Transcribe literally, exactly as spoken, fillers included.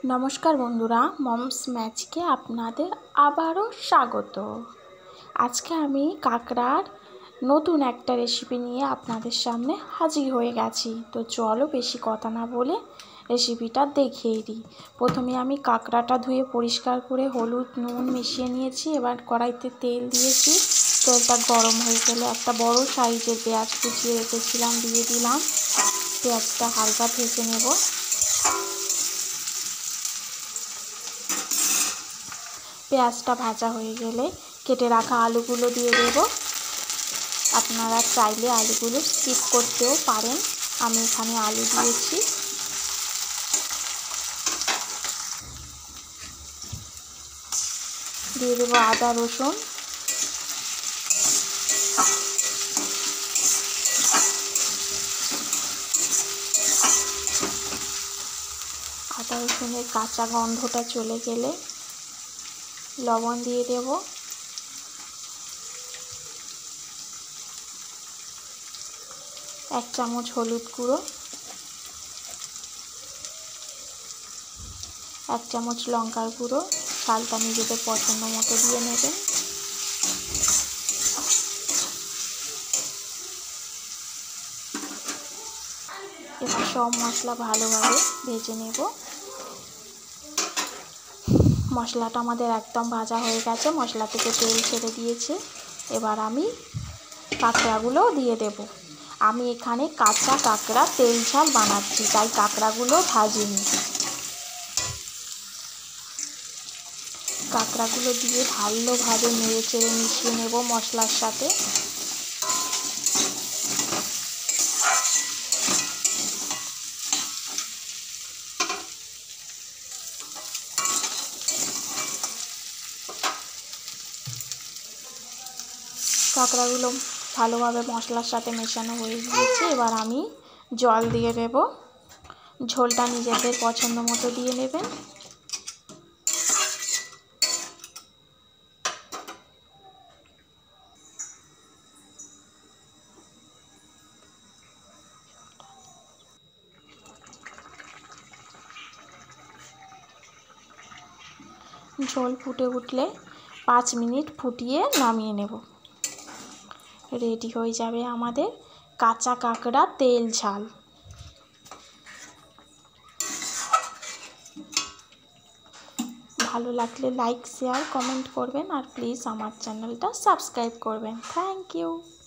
নমস্কার বন্ধুরা, মমস ম্যাজিকে আপনাদের আবারও স্বাগত। আজকে আমি কাঁকড়ার নতুন একটা রেসিপি নিয়ে আপনাদের সামনে হাজির হয়ে গেছি। তো চলো বেশি কথা না বলে রেসিপিটা দেখিয়ে দিই। প্রথমে আমি কাঁকড়াটা ধুয়ে পরিষ্কার করে হলুদ নুন মিশিয়ে নিয়েছি। এবার কড়াইতে তেল দিয়েছি। তেলটা গরম হয়ে গেলে একটা বড় সাইজের পেঁয়াজ কুচিয়ে রেখেছিলাম দিয়ে দিলাম। পেঁয়াজটা হালকা ভেজে নেব। পেঁয়াজটা ভাজা হয়ে গেলে কেটে রাখা আলুগুলো দিয়ে দেব। আপনারা চাইলে আলুগুলো স্কিপ করতেও পারেন, আমি এখানে আলু দিয়েছি। দিয়ে দেবো আদা রসুন, আদা রসুনের কাঁচা গন্ধটা চলে গেলে লবণ দিয়ে দেব। এক চামচ হলুদ গুঁড়ো, এক চামচ লঙ্কার গুঁড়ো, ঝালটা নিজেদের পছন্দ মতো দিয়ে নেবেন। এবার সব মশলা ভালোভাবে ভেজে নেব। মশলাটা আমাদের একদম ভাজা হয়ে গেছে, মশলা থেকে তেল ছেড়ে দিয়েছে। এবার আমি কাঁকড়াগুলো দিয়ে দেব। আমি এখানে কাঁচা কাঁকড়া তেল ঝাল বানাচ্ছি, তাই কাঁকড়াগুলো ভাজিনি। কাঁকড়াগুলো দিয়ে ভালোভাবে নেড়ে চেড়ে মিশিয়ে নেব মশলার সাথে। কাঁকড়াগুলো ভালোভাবে মশলার সাথে মেশানো হয়ে গিয়েছে। এবার আমি জল দিয়ে দেব। ঝোলটা নিজেদের পছন্দ মতো দিয়ে নেবেন। ঝোল ফুটে উঠলে পাঁচ মিনিট ফুটিয়ে নামিয়ে নেব। রেডি হয়ে যাবে আমাদের কাঁচা কাঁকড়া তেল ঝাল। ভালো লাগলে লাইক শেয়ার কমেন্ট করবেন, আর প্লিজ আমার চ্যানেলটা সাবস্ক্রাইব করবেন। Thank you.